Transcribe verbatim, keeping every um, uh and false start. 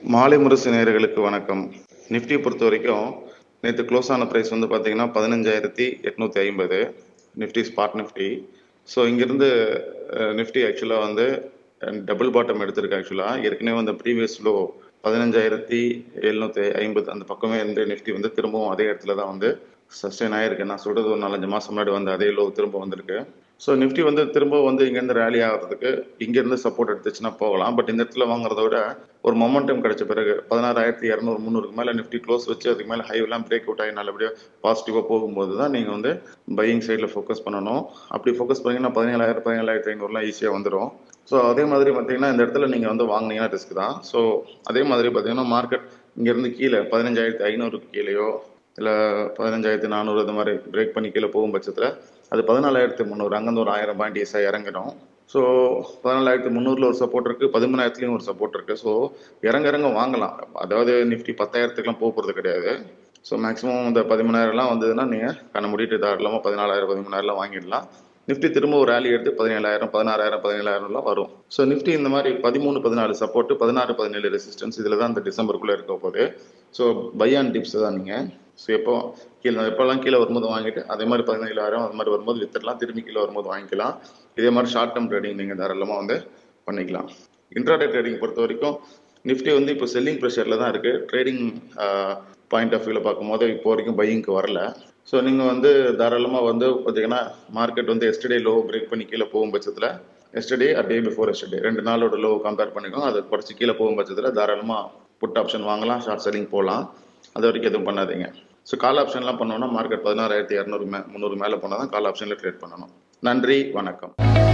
மாலைமுரசு நேயர்களுக்கு வணக்கம். நிஃப்டி பொறுத்த வரைக்கும் நேற்று க்ளோஸ் ஆன ப்ரைஸ் வந்து பார்த்தீங்கன்னா பதினஞ்சாயிரத்தி எட்நூற்றி ஐம்பது நிஃப்டி ஸ்பாட் நிஃப்டி. ஸோ இங்கேருந்து நிஃப்டி ஆக்சுவலாக வந்து டபுள் பாட்டம் எடுத்திருக்கு. ஆக்சுவலாக ஏற்கனவே வந்து ப்ரீவியஸ் லோ பதினஞ்சாயிரத்தி எழுநூற்றி ஐம்பது அந்த பக்கமே இருந்து நிஃப்டி வந்து திரும்பவும் அதே இடத்துல தான் வந்து சஸ்டெயின் ஆகிருக்கு. நான் சொல்கிறது ஒரு நாலஞ்சு மாதம் முன்னாடி வந்து அதே லோ திரும்ப வந்திருக்கு. ஸோ நிஃப்டி வந்து திரும்ப வந்து இங்கேருந்து ரேலி ஆகிறதுக்கு இங்கேருந்து சப்போர்ட் எடுத்துச்சுன்னா போகலாம். பட் இந்த இடத்துல வாங்குறத விட ஒரு மொமெண்டம் கிடைச்ச பிறகு பதினாறாயிரத்தி இரநூறு முந்நூறுக்கு மேலே நிஃப்டி க்ளோஸ் வச்சு அதுக்கு மேலே ஹைவெல்லாம் பிரேக் அவுட் ஆகி நல்லபடியாக பாசிட்டிவாக போகும்போது தான் நீங்கள் வந்து பையிங் சைடில் ஃபோக்கஸ் பண்ணணும். அப்படி ஃபோக்கஸ் பண்ணிங்கன்னா பதினேழாயிரம் பதினேழாயிரத்தி ஐநூறுலாம் ஈஸியாக வந்துடும். ஸோ அதே மாதிரி பார்த்தீங்கன்னா இந்த இடத்துல நீங்கள் வந்து வாங்கினீங்கன்னா ரிஸ்க் தான். ஸோ அதே மாதிரி பார்த்தீங்கன்னா மார்க்கெட் இங்கேருந்து கீழே பதினஞ்சாயிரத்தி ஐநூறுக்கு கீழேயோ இல்லை பதினஞ்சாயிரத்தி நானூறு அது மாதிரி பிரேக் பண்ணி கீழே போகும் பட்சத்தில் அது பதினாலாயிரத்தி முந்நூறு அங்கேருந்து ஒரு ஆயிரம் பாயிண்ட் ஈஸியாக இறங்கிடும். ஸோ பதினாலாயிரத்தி முந்நூறில் ஒரு சப்போர்ட் இருக்குது, பதிமூணாயிரத்துலேயும் ஒரு சப்போர்ட் இருக்குது. ஸோ இறங்க இறங்க வாங்கலாம். அதாவது நிஃப்டி பத்தாயிரத்துக்குலாம் போக போகிறது கிடையாது. ஸோ மேக்ஸிமம் இந்த பதிமூணாயிரம்லாம் வந்ததுன்னா நீங்கள் கண்ண மூடிட்டு தாராளமாக பதினாலாயிரம் பதிமூணாயிரம்லாம் வாங்கிடலாம். நிஃப்டி திரும்ப ஒரு ரேலி எடுத்து பதினேழாயிரம் பதினாறாயிரம் பதினேழாயிரம்லாம் வரும். ஸோ நிஃப்டி இந்த மாதிரி பதிமூணு பதினாலு சப்போர்ட்டு பதினாறு பதினேழு ரெசிஸ்டன்ஸ் இதில் தான் இந்த டிசம்பருக்குள்ளே இருக்க போகுது. ஸோ பை அண்ட் டிப்ஸ் தான் நீங்கள். ஸோ எப்போ கீழே எப்போல்லாம் கீழே வரும்போது வாங்கிட்டு அதே மாதிரி பதினேழாயிரம் அது மாதிரி வரும்போது வித்துடலாம், திரும்பி கீழே வரும்போது வாங்கிக்கலாம். இதே மாதிரி ஷார்ட் டேர்ம் ட்ரேடிங் நீங்கள் தாராளமாக வந்து பண்ணிக்கலாம். இன்ட்ராடே ட்ரேடிங் பொறுத்த வரைக்கும் நிஃப்டி வந்து இப்போ செல்லிங் ப்ரெஷரில் தான் இருக்குது. ட்ரேடிங் பாயிண்ட் ஆஃப் வியூவில் பார்க்கும்போது இப்போ வரைக்கும் பையிங்க்கு வரல. ஸோ நீங்கள் வந்து தாராளமாக வந்து பார்த்தீங்கன்னா மார்க்கெட் வந்து எஸ்டர்டே லோ பிரேக் பண்ணி கீழே போகும் பட்சத்தில் yesterday at day before yesterday ரெண்டு நாளோட லோ கம்பேர் பண்ணிக்கோங்க. அதை குறைச்சி கீழே போகும் பட்சத்தில் தாராளமாக புட் ஆப்ஷன் வாங்கலாம், ஷார்ட் செல்லிங் போகலாம். அது வரைக்கும் எதுவும் பண்ணாதீங்க. ஸோ கால் ஆப்ஷன்லாம் பண்ணோன்னா மார்க்கெட் பதினாறாயிரத்தி இரநூறு மே முந்நூறு மேலே போனால் தான் கால் ஆப்ஷனில் ட்ரேட் பண்ணணும். நன்றி, வணக்கம்.